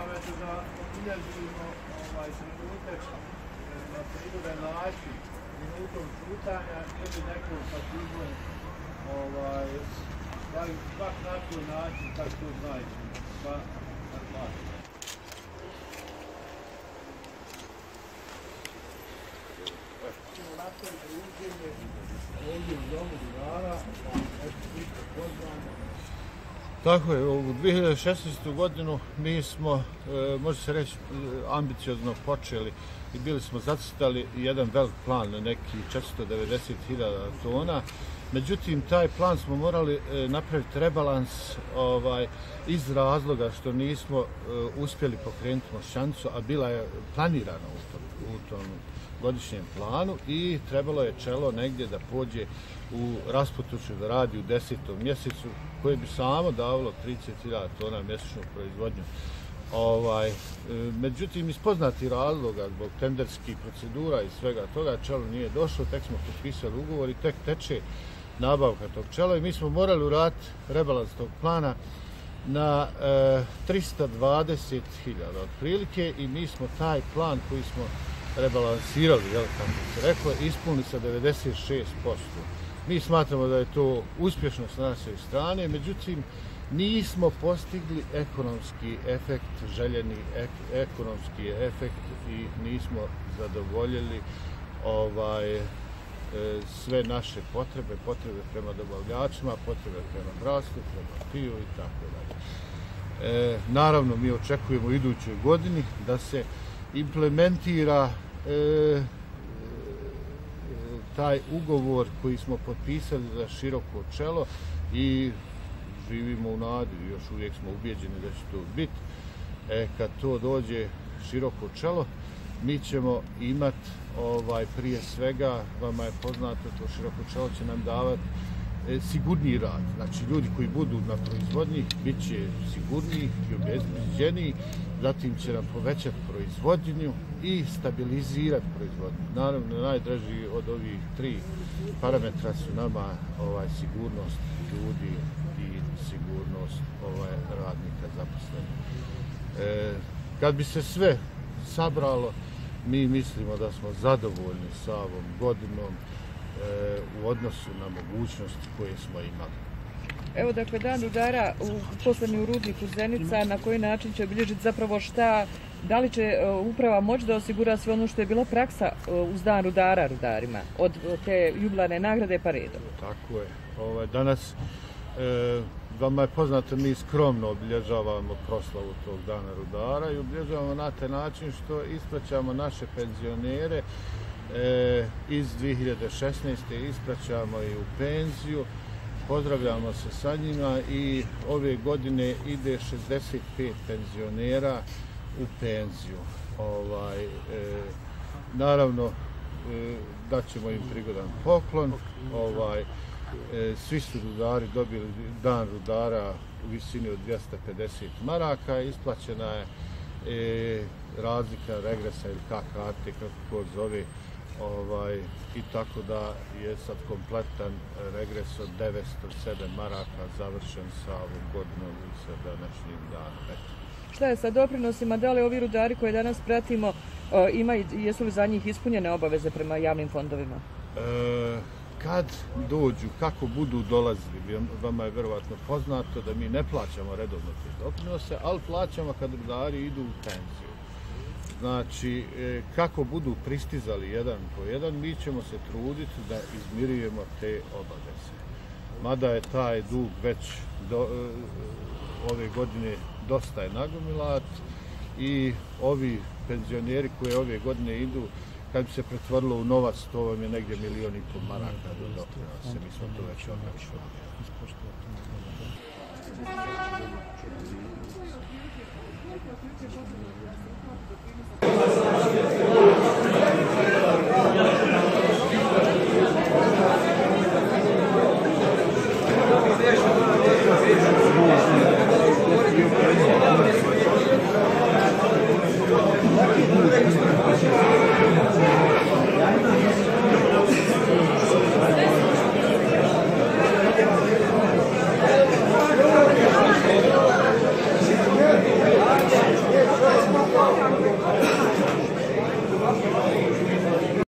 pozivam da obilježimo trenutak na prirodan način, minutom šutanja ili nekom fatizmom, svak na koji način, kako to znači, pa na način. Ćemo nastaviti uđenje ovdje u domu Rudara, svi pozvani. Tako je, u 2016. godinu mi smo, može se reći, ambiciozno počeli i bili smo zacrtali jedan velik plan na neki 490.000 tona. Međutim, taj plan smo morali napraviti rebalans iz razloga što nismo uspjeli pokrenuti Mošćanicu, a bila je planirana u tom godišnjem planu i trebalo je čelo negdje da pođe u Rasputušu da radi u 10. mjesecu koje bi samo davalo 30.000 tona mjesečnu proizvodnju. Međutim, iz poznatih razloga, zbog tenderskih procedura i svega toga, čelo nije došlo, tek smo potpisali ugovor i tek teče nabavka tog čela i mi smo morali uraditi rebalans tog plana na 320.000 otprilike i mi smo taj plan koji smo rebalansirali, kako se reklo, ispunili sa 96%. Mi smatramo da je to uspješno s naše strane, međutim, nismo postigli ekonomski efekt, željeni ekonomski efekt i nismo zadovoljili sve naše potrebe prema dobavljačima, potrebe prema zdravstvu, prema piju i tako dalje. Naravno, mi očekujemo u idućoj godini da se implementira taj ugovor koji smo potpisali za široko čelo i živimo u nadi, još uvijek smo ubijeđeni da će to biti. Kad to dođe široko čelo, mi ćemo imati prije svega, vama je poznato, to široko čelo će nam davati sigurniji rad. Znači, ljudi koji budu na proizvodnji bit će sigurniji i obezbeđeniji, zatim će nam povećati proizvodnju i stabilizirati proizvodnju. Naravno, najdraži od ovih 3 parametra su nama sigurnost ljudi i sigurnost radnika zaposlenih. Kad bi se sve sabralo, mi mislimo da smo zadovoljni sa ovom godinom u odnosu na mogućnosti koje smo imali. Evo, dakle, Dan rudara poslani u rudniku Zenica, na koji način će obilježiti zapravo šta, da li će uprava moći da osigura sve ono što je bila praksa uz Dan rudara rudarima, od te jubilarne nagrade pa redom? Tako je. Danas, vama je poznato, mi skromno obilježavamo proslavu tog Dana rudara i obilježavamo na taj način što ispraćamo naše penzionere iz 2016. ispraćamo i u penziju, pozdravljamo se sa njima i ove godine ide 65 penzionera u penziju. Naravno, daćemo im prigodan poklon. Svi su rudari dobili Dan rudara u visini od 250 maraka, isplaćena je razlika regresa ili KKT, kako ko zove, i tako da je sad kompletan regres od 907 maraka završen sa ovom godinom i sa današnjim danom. Šta je sa doprinosima? Da li ovi rudari koje danas pratimo jesu li za njih ispunjene obaveze prema javnim fondovima? Kad dođu, kako budu dolazili, vama je verovatno poznato da mi ne plaćamo redovno te doprinose, ali plaćamo kad rudari idu u penziju. Znači, kako budu pristizali jedan po jedan, mi ćemo se truditi da izmirujemo te obaveze. Mada je taj dug već ove godine dosta je nagomilat i ovi penzioneri koji ove godine idu, kad bi se pretvorilo u novac, to vam je negdje 1,5 milijuna maraka do doprinosa. Mi smo to već odnačili. Hvala.